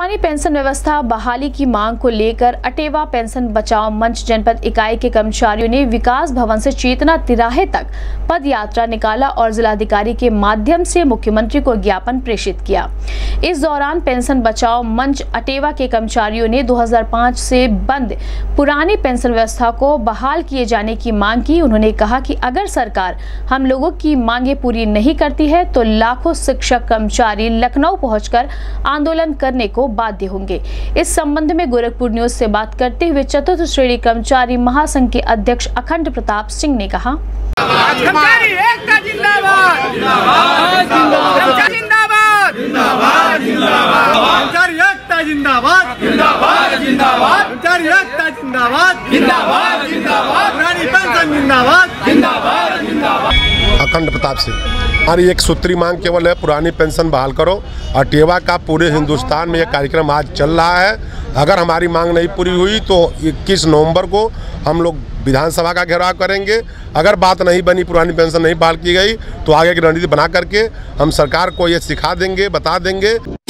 पुरानी पेंशन व्यवस्था बहाली की मांग को लेकर अटेवा पेंशन बचाओ मंच जनपद इकाई के कर्मचारियों ने विकास भवन से चेतना तिराहे तक पद यात्रा निकाला और जिलाधिकारी के माध्यम से मुख्यमंत्री को ज्ञापन प्रेषित किया। इस दौरान पेंशन बचाओ मंच अटेवा के कर्मचारियों ने 2005 से बंद पुरानी पेंशन व्यवस्था को बहाल किए जाने की मांग की। उन्होंने कहा कि अगर सरकार हम लोगों की मांगे पूरी नहीं करती है तो लाखों शिक्षक कर्मचारी लखनऊ पहुंचकर आंदोलन करने को बाध्य होंगे। इस संबंध में गोरखपुर न्यूज से बात करते हुए चतुर्थ श्रेणी कर्मचारी महासंघ के अध्यक्ष अखंड प्रताप सिंह ने कहा, कर्मचारी एकता जिंदाबाद, जिंदाबाद, जिंदाबाद, कर्मचारी एकता जिंदाबाद, जिंदाबाद, जिंदाबाद, कर्मचारी एकता जिंदाबाद, जिंदाबाद, जिंदाबाद, पुरानी पेंशन जिंदाबाद, जिंदाबाद, जिंदाबाद। अखंड प्रताप सिंह, हमारी एक सूत्री मांग केवल है, पुरानी पेंशन बहाल करो। अटेवा का पूरे हिंदुस्तान में यह कार्यक्रम आज चल रहा है। अगर हमारी मांग नहीं पूरी हुई तो 21 नवंबर को हम लोग विधानसभा का घेराव करेंगे। अगर बात नहीं बनी, पुरानी पेंशन नहीं बहाल की गई तो आगे की रणनीति बना करके हम सरकार को ये सिखा देंगे, बता देंगे।